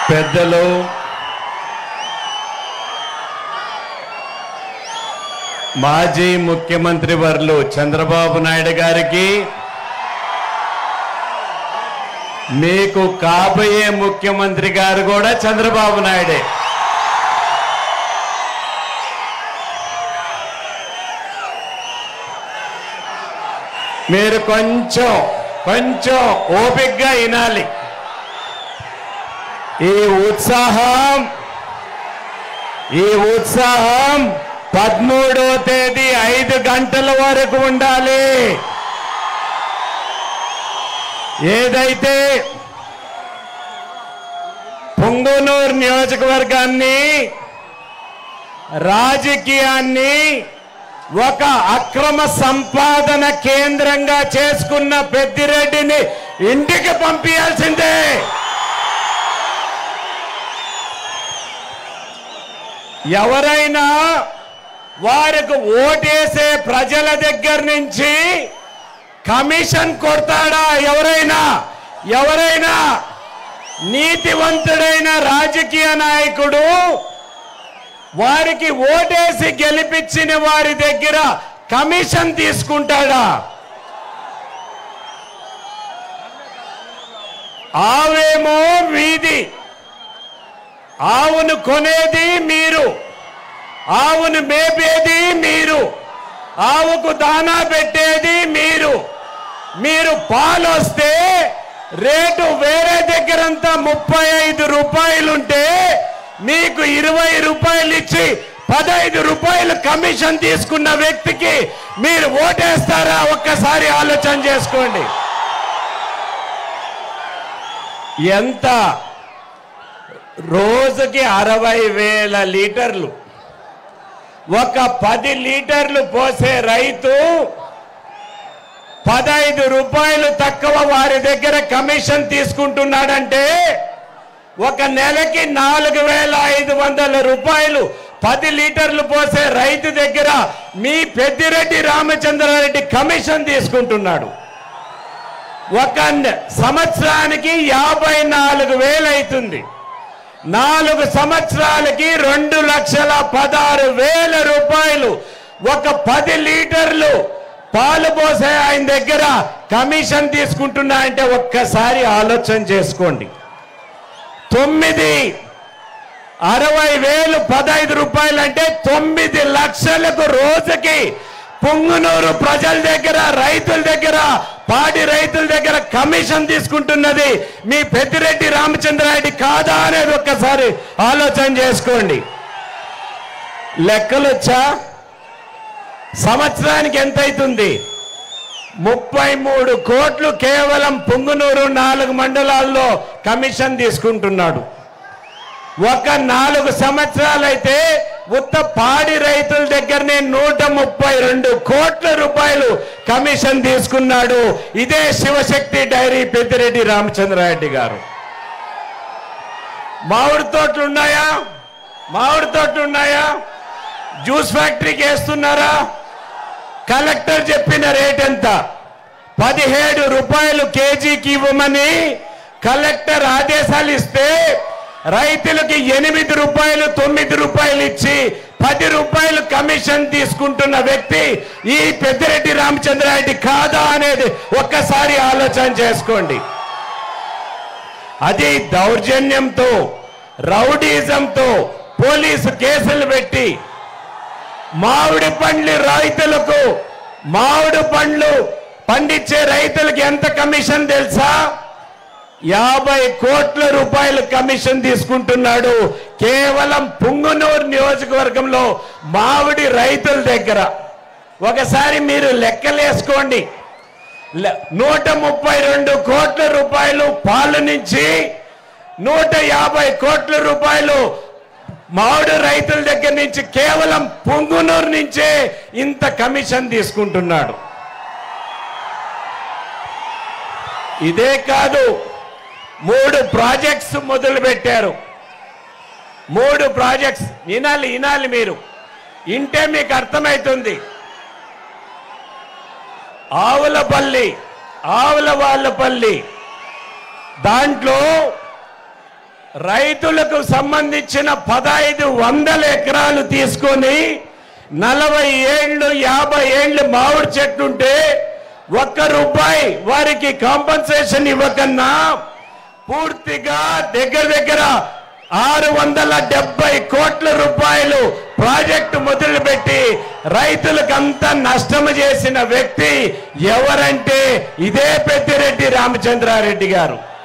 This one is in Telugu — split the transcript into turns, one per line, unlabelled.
పెద్దలు మాజీ ముఖ్యమంత్రి వర్యులు చంద్రబాబు నాయుడు గారికి, మీకు కాబోయే ముఖ్యమంత్రి గారు కూడా చంద్రబాబు నాయుడే. మీరు కొంచెం ఓపికగా వినాలి. ఈ ఉత్సాహం 13వ తేదీ 5 గంటల వరకు ఉండాలి. ఏదైతే పుంగనూరు నియోజకవర్గాన్ని రాజకీయాన్ని ఒక అక్రమ సంపాదన కేంద్రంగా చేసుకున్న పెద్దిరెడ్డిని ఇంటికి పంపించాల్సిందే. ఎవరైనా వారికి ఓటేసే ప్రజల దగ్గర నుంచి కమిషన్ కొడతాడా? ఎవరైనా నీతివంతుడైన రాజకీయ నాయకుడు వారికి ఓటేసి గెలిపించిన వారి దగ్గర కమిషన్ తీసుకుంటాడా? ఆవేమో వీధి, ఆవును కొనేది మీరు, ఆవును మేపేది మీరు, ఆవుకు దానా పెట్టేది మీరు పాలు వస్తే రేటు వేరే దగ్గరంతా 35 రూపాయలుంటే మీకు 20 రూపాయలు ఇచ్చి 15 రూపాయలు కమిషన్ తీసుకున్న వ్యక్తికి మీరు ఓటేస్తారా? ఒక్కసారి ఆలోచన చేసుకోండి. ఎంత రోజుకి 60,000 లీటర్లు, ఒక 10 లీటర్లు పోసే రైతు 15 రూపాయలు తక్కువ వారి దగ్గర కమిషన్ తీసుకుంటున్నాడంటే ఒక నెలకి 4,500 రూపాయలు 10 లీటర్లు పోసే రైతు దగ్గర మీ పెద్దిరెడ్డి రామచంద్రారెడ్డి కమిషన్ తీసుకుంటున్నాడు. ఒక సంవత్సరానికి 54,000 అవుతుంది. 4 సంవత్సరాలకి 2,16,000 రూపాయలు ఒక 10 లీటర్లు పాలు పోసే ఆయన దగ్గర కమిషన్ తీసుకుంటున్నా అంటే ఒక్కసారి ఆలోచన చేసుకోండి. 9,60,000 15 రూపాయలు అంటే 9 లక్షలకు రోజుకి పుంగనూరు ప్రజల దగ్గర, రైతుల దగ్గర, పాడి రైతుల దగ్గర కమిషన్ తీసుకుంటున్నది మీ పెద్దిరెడ్డి రామచంద్రారెడ్డి కాదా అనేది ఒక్కసారి ఆలోచన చేసుకోండి. లెక్కలొచ్చా? సంవత్సరానికి ఎంత అవుతుంది? 33 కోట్లు కేవలం పుంగనూరు 4 మండలాల్లో కమిషన్ తీసుకుంటున్నాడు. ఒక 4 సంవత్సరాలైతే ఉత్త పాడి రైతుల దగ్గరనే 132 కోట్ల రూపాయలు కమిషన్ తీసుకున్నాడు. ఇదే శివశక్తి డైరీ పెద్దిరెడ్డి రామచంద్రారెడ్డి గారు. మామిడి తోటలు ఉన్నాయా? జ్యూస్ ఫ్యాక్టరీకి వేస్తున్నారా? కలెక్టర్ చెప్పిన రేట్ ఎంత? 17 రూపాయలు కేజీకి ఇవ్వమని కలెక్టర్ ఆదేశాలు ఇస్తే రైతులకి 8 రూపాయలు 9 రూపాయలు ఇచ్చి 10 రూపాయలు కమిషన్ తీసుకుంటున్న వ్యక్తి ఈ పెద్దిరెడ్డి రామచంద్రారెడ్డి కాదా అనేది ఒక్కసారి ఆలోచన చేసుకోండి. అది దౌర్జన్యంతో, రౌడీజంతో పోలీసు కేసులు పెట్టి మామిడి పండ్లు పండించే రైతులకు ఎంత కమిషన్ తెలుసా? 50 కోట్ల రూపాయలు కమిషన్ తీసుకుంటున్నాడు కేవలం పుంగనూరు నియోజకవర్గంలో మామిడి రైతుల దగ్గర. ఒకసారి మీరు లెక్కలేసుకోండి. 132 కోట్ల రూపాయలు పాలు నుంచి 150 కోట్ల రూపాయలు మామిడి రైతుల దగ్గర నుంచి కేవలం పుంగనూరు నుంచే ఇంత కమిషన్ తీసుకుంటున్నాడు. ఇదే కాదు, 3 ప్రాజెక్ట్స్ మొదలు పెట్టారు. 3 ప్రాజెక్ట్స్ వినాలి మీరు, ఇంటే మీకు అర్థమవుతుంది. ఆవులవాళ్ళపల్లి దాంట్లో రైతులకు సంబంధించిన 1500 ఎకరాలు తీసుకొని 40 ఏళ్ళు 50 ఏళ్ళు మామిడి చెట్టుంటే ₹1 వారికి కాంపన్సేషన్ ఇవ్వకన్నా పూర్తిగా దగ్గర 670 కోట్ల రూపాయలు ప్రాజెక్టు మొదలుపెట్టి రైతులకంతా నష్టం చేసిన వ్యక్తి ఎవరంటే ఇదే పెద్దిరెడ్డి రామచంద్రారెడ్డి గారు.